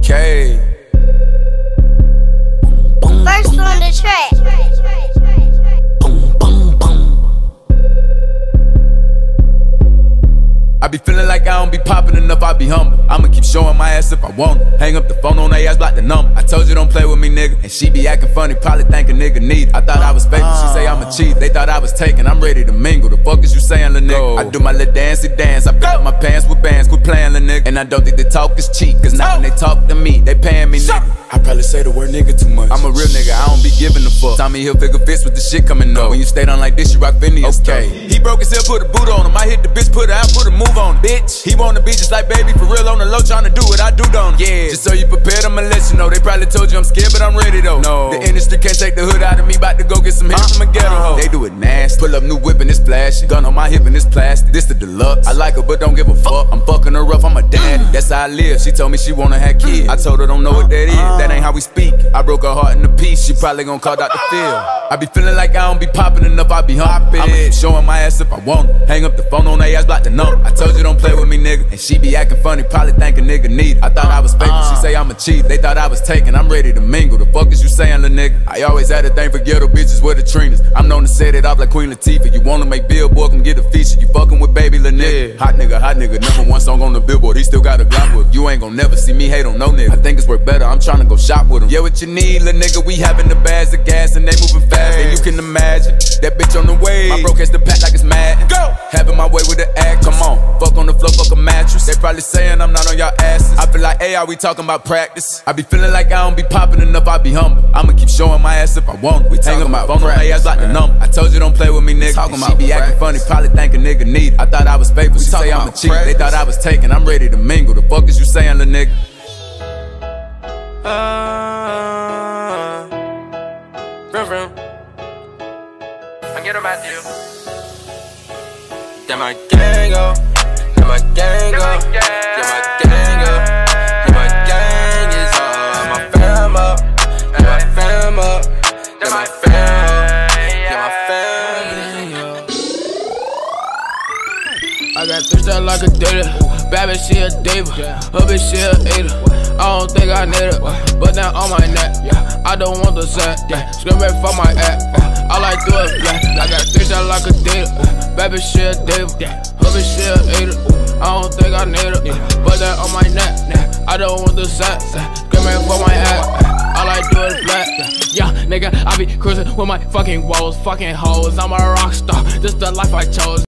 Okay. First on the track. I be feeling like I don't be popping enough, I be humble. I'ma keep showing my ass if I want it. Hang up the phone on their ass, block the number. I told you don't play with me, nigga. And she be acting funny, probably think a nigga need it. I thought I was faithful, she say I'm a cheat. They thought I was taken, I'm ready to mingle. The fuck is you saying, lil' nigga? I do my little dancey dance, I fill up my pants with bands, quit playing, lil' nigga. And I don't think they talk is cheap, cause now when they talk to me, they paying me, nigga. I probably say the word nigga too much. I'm a real nigga, I don't be giving a fuck. Tommy Hilfiger fits with the shit coming up. When you stay down like this, you rock Phineas. Okay. He broke his hip, put a boot on him. I hit the bitch, put her out, put a move on him. Bitch, he wanna be just like baby, for real on the low, tryna do what I do, don't he? Yeah, just so you prepared, I'ma let you know. They probably told you I'm scared, but I'm ready though. No, the industry can't take the hood out of me. Bout to go get some hits from a ghetto hoe. They do it nasty. Pull up new whip and it's flashy. Gun on my hip and it's plastic. This the deluxe. I like her, but don't give a fuck. I'm fucking her rough, I'm a daddy. That's how I live. She told me she wanna have kids. I told her don't know what that is. That ain't how we speak. I broke her heart in a piece. She probably gon' call Dr. Phil. I be feeling like I don't be popping enough. I be humping. I'ma keep showing my ass if I want it. Hang up the phone on their ass, block the number. I told you don't play with me, nigga. And she be acting funny, probably think a nigga need it. I thought I was faithful. She say I'm a cheat. They thought I was taken. I'm ready to mingle. The fuck is you saying, lil' nigga? I always had a thing for ghetto bitches with the Trinas. I'm known to set it off like Queen Latifah. You wanna make Billboard, come get a feature. You fucking with baby, lil' nigga. Hot nigga, #1 song on the Billboard. He still got a Glock with him. You ain't gon' never see me hate on no nigga. I think it's worth better. I'm tryna go shop with him. Yeah, what you need, lil' nigga? We having the bags of gas and they moving fast. And you can imagine that bitch on the way. My bro catch the pack like it's mad. Go! Having my way with the act. Come on, fuck on the floor, fuck a mattress. They probably saying I'm not on y'all asses. I feel like, hey, are we talking about practice? I be feeling like I don't be popping enough, I be humble. I'ma keep showing my ass if I want it. We talking about phone on their ass like the number. I told you don't play with me, nigga. And she be acting funny, probably think a nigga need it. I thought I was faithful, she say I'm a cheat. They thought I was taken, I'm ready to mingle. The fuck is you saying, lil' nigga? Vroom. I get 'em at you. Get my gang up. Get my gang up. Get my gang up. Get my gang is up. My fam up. Get my fam up. Get my fam up. Get my family up. I got 3 stars like a data. Bad bitch, she a diva. Her bitch, she a eater. I don't think I need it, but now on my neck, I don't want the set. Screaming for my act, all I do is flat. I got 3 stars like a diva. Bad bitch, she a diva. Her bitch, she a eater. I don't think I need it, but that on my neck, I don't want the set. Screaming for my act, all I do is flat. Yeah, nigga, I be cruising with my fucking woes, fucking hoes. I'm a rock star, this the life I chose.